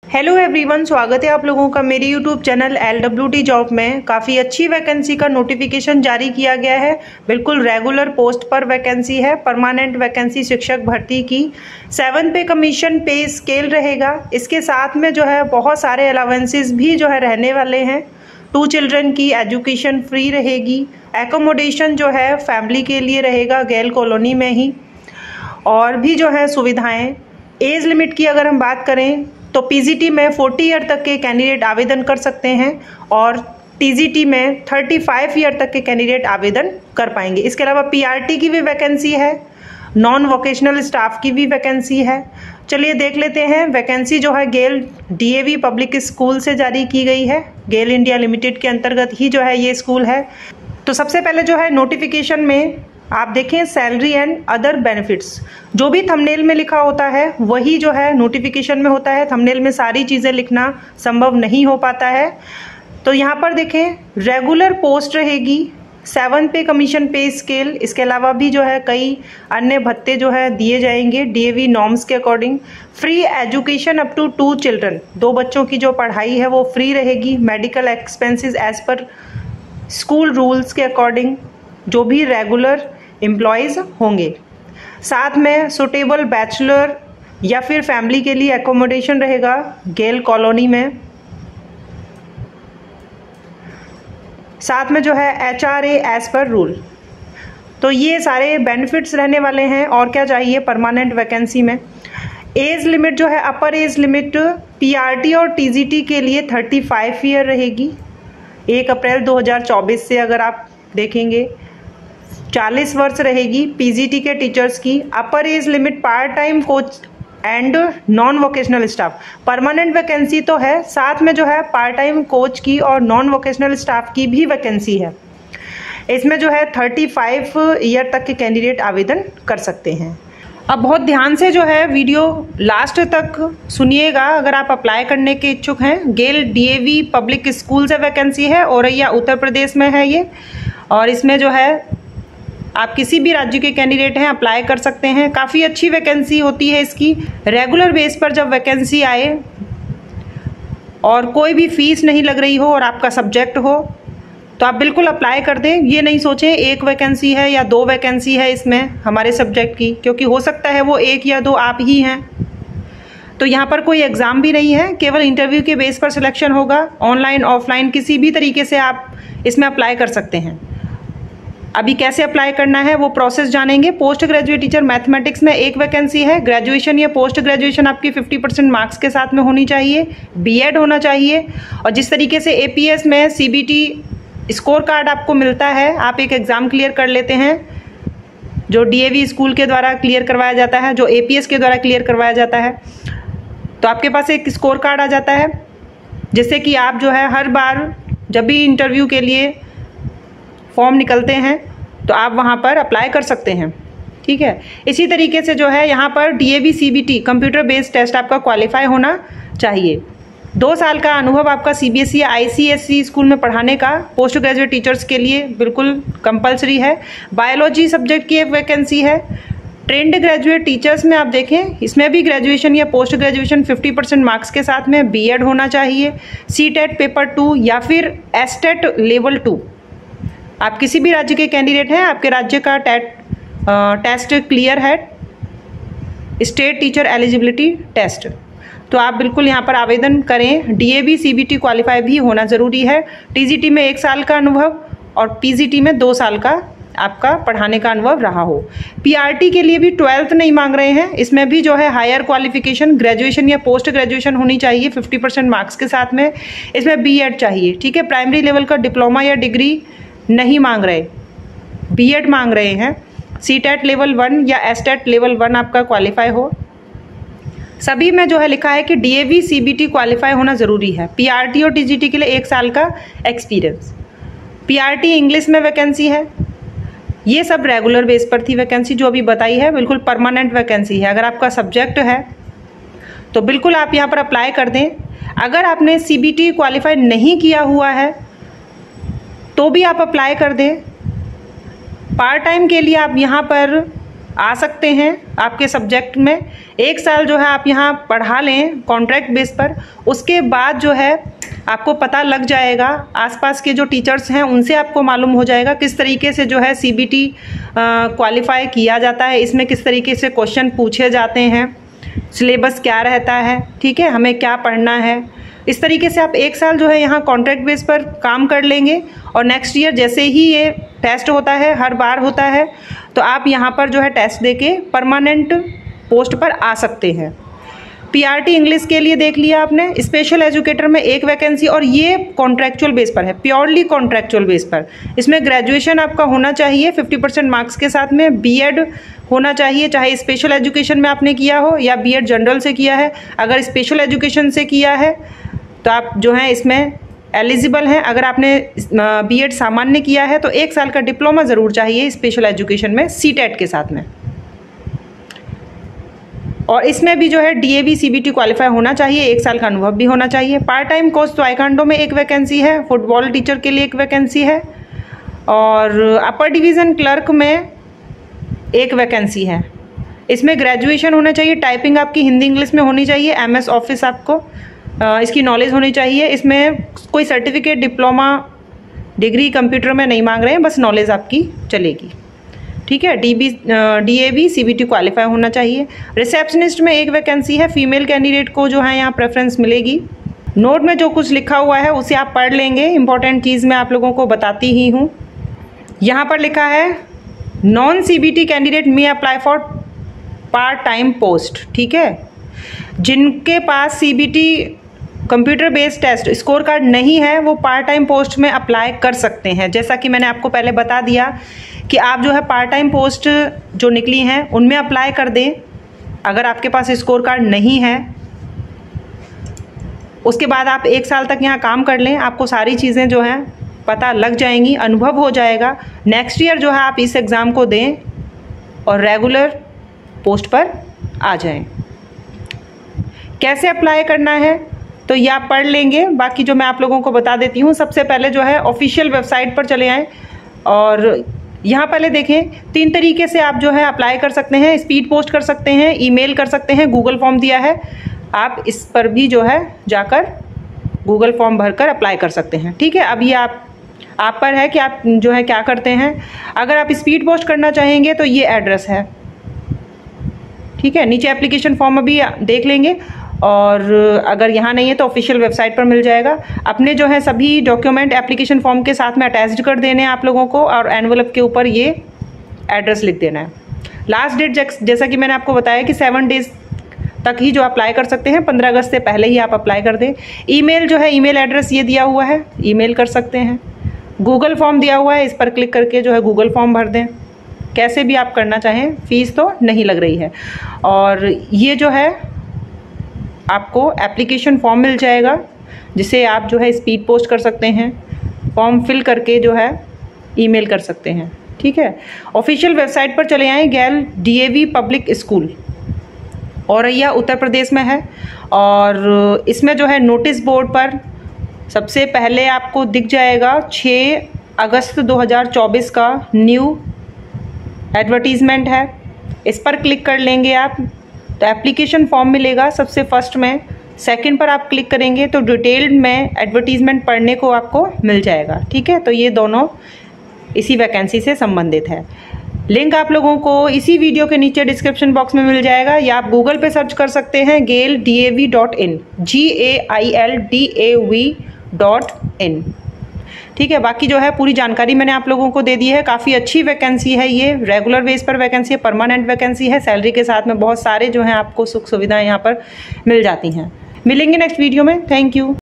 Hello everyone, स्वागत है आप लोगों का मेरे यूट्यूब चैनल LWT जॉब में। काफ़ी अच्छी वैकेंसी का नोटिफिकेशन जारी किया गया है। बिल्कुल रेगुलर पोस्ट पर वैकेंसी है, परमानेंट वैकेंसी शिक्षक भर्ती की। 7 पे कमीशन पे स्केल रहेगा। इसके साथ में जो है बहुत सारे अलावेंसेस भी जो है रहने वाले हैं। 2 चिल्ड्रन की एजुकेशन फ्री रहेगी। एकोमोडेशन जो है फैमिली के लिए रहेगा गेल कॉलोनी में ही, और भी जो है सुविधाएँ। एज लिमिट की अगर हम बात करें तो पीजीटी में 40 ईयर तक के कैंडिडेट आवेदन कर सकते हैं और टीजीटी में 35 ईयर तक के कैंडिडेट आवेदन कर पाएंगे। इसके अलावा पीआरटी की भी वैकेंसी है, नॉन वोकेशनल स्टाफ की भी वैकेंसी है। चलिए देख लेते हैं। वैकेंसी जो है गेल डीएवी पब्लिक स्कूल से जारी की गई है। गेल इंडिया लिमिटेड के अंतर्गत ही जो है ये स्कूल है। तो सबसे पहले जो है नोटिफिकेशन में आप देखें सैलरी एंड अदर बेनिफिट्स। जो भी थंबनेल में लिखा होता है वही जो है नोटिफिकेशन में होता है। थंबनेल में सारी चीज़ें लिखना संभव नहीं हो पाता है। तो यहाँ पर देखें रेगुलर पोस्ट रहेगी, 7 पे कमीशन पे स्केल। इसके अलावा भी जो है कई अन्य भत्ते जो है दिए जाएंगे डीएवी नॉर्म्स के according. Free education up to 2 children, 2 बच्चों की जो पढ़ाई है वो फ्री रहेगी। Medical expenses as per school rules के अकॉर्डिंग जो भी रेगुलर एम्प्लॉयज़ होंगे। साथ में सुटेबल बैचलर या फिर फैमिली के लिए एकोमोडेशन रहेगा गेल कॉलोनी में। साथ में जो है HRA एज पर रूल। तो ये सारे बेनिफिट्स रहने वाले हैं। और क्या चाहिए परमानेंट वैकेंसी में। एज लिमिट जो है अपर एज लिमिट पीआरटी और टीजीटी के लिए 35 ईयर रहेगी। 1 अप्रैल 2024 से अगर आप देखेंगे 40 वर्ष रहेगी पीजीटी के टीचर्स की। Upper age limit part time coach and non vocational staff. Permanent vacancy तो है, साथ में जो है पार्ट टाइम कोच की और नॉन वोकेशनल स्टाफ की भी वैकेंसी है। इसमें जो है 35 ईयर तक के कैंडिडेट आवेदन कर सकते हैं। अब बहुत ध्यान से जो है वीडियो लास्ट तक सुनिएगा अगर आप अप्लाई करने के इच्छुक हैं। गेल डीएवी पब्लिक स्कूल से वैकेंसी है, औरैया उत्तर प्रदेश में है ये। और इसमें जो है आप किसी भी राज्य के कैंडिडेट हैं अप्लाई कर सकते हैं। काफ़ी अच्छी वैकेंसी होती है इसकी। रेगुलर बेस पर जब वैकेंसी आए और कोई भी फीस नहीं लग रही हो और आपका सब्जेक्ट हो तो आप बिल्कुल अप्लाई कर दें। ये नहीं सोचें 1 वैकेंसी है या 2 वैकेंसी है इसमें हमारे सब्जेक्ट की, क्योंकि हो सकता है वो 1 या 2 आप ही हैं। तो यहाँ पर कोई एग्ज़ाम भी नहीं है, केवल इंटरव्यू के बेस पर सिलेक्शन होगा। ऑनलाइन ऑफलाइन किसी भी तरीके से आप इसमें अप्लाई कर सकते हैं। अभी कैसे अप्लाई करना है वो प्रोसेस जानेंगे। पोस्ट ग्रेजुएट टीचर मैथमेटिक्स में 1 वैकेंसी है। ग्रेजुएशन या पोस्ट ग्रेजुएशन आपकी 50% मार्क्स के साथ में होनी चाहिए। बीएड होना चाहिए। और जिस तरीके से एपीएस में सीबीटी स्कोर कार्ड आपको मिलता है, आप एक एग्ज़ाम क्लियर कर लेते हैं जो डीएवी स्कूल के द्वारा क्लियर करवाया जाता है, जो एपीएस के द्वारा क्लियर करवाया जाता है, तो आपके पास एक स्कोर कार्ड आ जाता है जिससे कि आप जो है हर बार जब भी इंटरव्यू के लिए फॉर्म निकलते हैं तो आप वहाँ पर अप्लाई कर सकते हैं। ठीक है। इसी तरीके से जो है यहाँ पर DAV CBT computer based test आपका क्वालिफाई होना चाहिए। 2 साल का अनुभव आपका सीबीएसई या आईसीएसई स्कूल में पढ़ाने का पोस्ट ग्रेजुएट टीचर्स के लिए बिल्कुल कंपलसरी है। बायोलॉजी सब्जेक्ट की एक वैकेंसी है। ट्रेंड ग्रेजुएट टीचर्स में आप देखें इसमें भी ग्रेजुएशन या पोस्ट ग्रेजुएशन 50% मार्क्स के साथ में बीएड होना चाहिए। सीटेट पेपर 2 या फिर एसटेट लेवल 2। आप किसी भी राज्य के कैंडिडेट हैं, आपके राज्य का टेस्ट क्लियर है, स्टेट टीचर एलिजिबिलिटी टेस्ट, तो आप बिल्कुल यहाँ पर आवेदन करें। डीएवी सीबीटी क्वालिफाई भी होना ज़रूरी है। टीजीटी में 1 साल का अनुभव और पीजीटी में 2 साल का आपका पढ़ाने का अनुभव रहा हो। पीआरटी के लिए भी 12th नहीं मांग रहे हैं। इसमें भी जो है हायर क्वालिफिकेशन ग्रेजुएशन या पोस्ट ग्रेजुएशन होनी चाहिए 50% मार्क्स के साथ में। इसमें बीएड चाहिए। ठीक है। प्राइमरी लेवल का डिप्लोमा या डिग्री नहीं मांग रहे, बीएड मांग रहे हैं। सीटेट लेवल 1 या एसटेट लेवल 1 आपका क्वालिफाई हो। सभी में जो है लिखा है कि डीएवी सीबीटी क्वालिफाई होना ज़रूरी है। पीआरटी और टीजीटी के लिए 1 साल का एक्सपीरियंस। पीआरटी इंग्लिश में वैकेंसी है। ये सब रेगुलर बेस पर थी वैकेंसी जो अभी बताई है, बिल्कुल परमानेंट वैकेंसी है। अगर आपका सब्जेक्ट है तो बिल्कुल आप यहाँ पर अप्लाई कर दें। अगर आपने सीबीटी क्वालिफाई नहीं किया हुआ है तो भी आप अप्लाई कर दें। पार्ट टाइम के लिए आप यहाँ पर आ सकते हैं। आपके सब्जेक्ट में 1 साल जो है आप यहाँ पढ़ा लें कॉन्ट्रैक्ट बेस पर। उसके बाद जो है आपको पता लग जाएगा, आसपास के जो टीचर्स हैं उनसे आपको मालूम हो जाएगा किस तरीके से जो है CBT क्वालिफाई किया जाता है, इसमें किस तरीके से क्वेश्चन पूछे जाते हैं, सिलेबस क्या रहता है, ठीक है, हमें क्या पढ़ना है। इस तरीके से आप 1 साल जो है यहाँ कॉन्ट्रैक्ट बेस पर काम कर लेंगे और नेक्स्ट ईयर जैसे ही ये टेस्ट होता है, हर बार होता है, तो आप यहाँ पर जो है टेस्ट देके परमानेंट पोस्ट पर आ सकते हैं। PRT इंग्लिश के लिए देख लिया आपने, स्पेशल एजुकेटर में 1 वैकेंसी और ये कॉन्ट्रैक्चुअल बेस पर है, प्योरली कॉन्ट्रैक्चुअल बेस पर। इसमें ग्रेजुएशन आपका होना चाहिए 50% मार्क्स के साथ में, B.Ed होना चाहिए, चाहे स्पेशल एजुकेशन में आपने किया हो या B.Ed जनरल से किया है। अगर स्पेशल एजुकेशन से किया है तो आप जो है इसमें एलिजिबल हैं। अगर आपने B.Ed सामान्य किया है तो 1 साल का डिप्लोमा ज़रूर चाहिए स्पेशल एजुकेशन में CTET के साथ में। और इसमें भी जो है DAV CBT क्वालिफाई होना चाहिए, 1 साल का अनुभव भी होना चाहिए। पार्ट टाइम कोर्स ताइक्वांडो में 1 वैकेंसी है, फुटबॉल टीचर के लिए 1 वैकेंसी है और अपर डिवीज़न क्लर्क में 1 वैकेंसी है। इसमें ग्रेजुएशन होना चाहिए, टाइपिंग आपकी हिंदी इंग्लिश में होनी चाहिए, MS ऑफिस आपको इसकी नॉलेज होनी चाहिए। इसमें कोई सर्टिफिकेट, डिप्लोमा, डिग्री कंप्यूटर में नहीं मांग रहे हैं, बस नॉलेज आपकी चलेगी, ठीक है। DAV CBT क्वालिफाई होना चाहिए। रिसेप्शनिस्ट में 1 वैकेंसी है, फीमेल कैंडिडेट को जो है यहाँ प्रेफरेंस मिलेगी। नोट में जो कुछ लिखा हुआ है उसे आप पढ़ लेंगे, इंपॉर्टेंट चीज़ मैं आप लोगों को बताती ही हूँ। यहाँ पर लिखा है non CBT candidate may apply for part time post, ठीक है। जिनके पास CBT computer based test score card नहीं है वो पार्ट टाइम पोस्ट में अप्लाई कर सकते हैं। जैसा कि मैंने आपको पहले बता दिया कि आप जो है पार्ट टाइम पोस्ट जो निकली हैं उनमें अप्लाई कर दें अगर आपके पास स्कोर कार्ड नहीं है। उसके बाद आप 1 साल तक यहाँ काम कर लें, आपको सारी चीज़ें जो हैं पता लग जाएंगी, अनुभव हो जाएगा। नेक्स्ट ईयर जो है आप इस एग्ज़ाम को दें और रेगुलर पोस्ट पर आ जाएं। कैसे अप्लाई करना है तो ये आप पढ़ लेंगे, बाकी जो मैं आप लोगों को बता देती हूँ। सबसे पहले जो है ऑफिशियल वेबसाइट पर चले आएँ और यहाँ पहले देखें 3 तरीके से आप जो है अप्लाई कर सकते हैं। स्पीड पोस्ट कर सकते हैं, ईमेल कर सकते हैं, गूगल फॉर्म दिया है, आप इस पर भी जो है जाकर गूगल फॉर्म भरकर अप्लाई कर सकते हैं, ठीक है। अब ये आप पर है कि आप जो है क्या करते हैं। अगर आप स्पीड पोस्ट करना चाहेंगे तो ये एड्रेस है, ठीक है। नीचे एप्लीकेशन फॉर्म अभी देख लेंगे और अगर यहाँ नहीं है तो ऑफिशियल वेबसाइट पर मिल जाएगा। अपने जो है सभी डॉक्यूमेंट एप्लीकेशन फॉर्म के साथ में अटैच्ड कर देने हैं आप लोगों को और एनवलप के ऊपर ये एड्रेस लिख देना है। लास्ट डेट जैसा कि मैंने आपको बताया कि 7 डेज तक ही जो अप्लाई कर सकते हैं, 15 अगस्त से पहले ही आप अप्लाई कर दें। ईमेल जो है, ईमेल एड्रेस ये दिया हुआ है, ईमेल कर सकते हैं। गूगल फॉर्म दिया हुआ है, इस पर क्लिक करके जो है गूगल फॉर्म भर दें। कैसे भी आप करना चाहें, फीस तो नहीं लग रही है। और ये जो है आपको एप्लीकेशन फॉर्म मिल जाएगा जिसे आप जो है स्पीड पोस्ट कर सकते हैं, फॉर्म फिल करके जो है ईमेल कर सकते हैं, ठीक है। ऑफिशियल वेबसाइट पर चले आएँ, GAIL DAV public school Auraiya Uttar Pradesh में है। और इसमें जो है नोटिस बोर्ड पर सबसे पहले आपको दिख जाएगा 6 अगस्त 2024 का न्यू एडवर्टीज़मेंट है। इस पर क्लिक कर लेंगे आप तो एप्लीकेशन फॉर्म मिलेगा सबसे फर्स्ट में। सेकंड पर आप क्लिक करेंगे तो डिटेल्ड में एडवर्टीज़मेंट पढ़ने को आपको मिल जाएगा, ठीक है। तो ये दोनों इसी वैकेंसी से संबंधित है। लिंक आप लोगों को इसी वीडियो के नीचे डिस्क्रिप्शन बॉक्स में मिल जाएगा या आप गूगल पे सर्च कर सकते हैं gaildav.in, GAILDAV.in, ठीक है। बाकी जो है पूरी जानकारी मैंने आप लोगों को दे दी है। काफ़ी अच्छी वैकेंसी है, ये रेगुलर बेस पर वैकेंसी है, परमानेंट वैकेंसी है। सैलरी के साथ में बहुत सारे जो हैं आपको सुख सुविधाएं यहाँ पर मिल जाती हैं। मिलेंगे नेक्स्ट वीडियो में। Thank you.